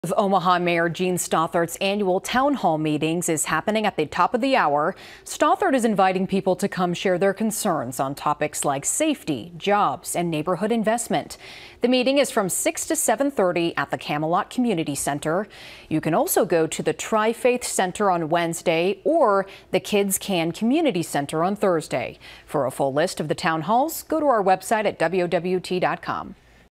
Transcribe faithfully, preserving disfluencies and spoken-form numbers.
Of Omaha Mayor Gene Stothert's annual town hall meetings is happening at the top of the hour. Stothert is inviting people to come share their concerns on topics like safety, jobs, and neighborhood investment. The meeting is from six to seven thirty at the Camelot Community Center. You can also go to the Tri-Faith Center on Wednesday or the Kids Can Community Center on Thursday. For a full list of the town halls, go to our website at W W T dot com.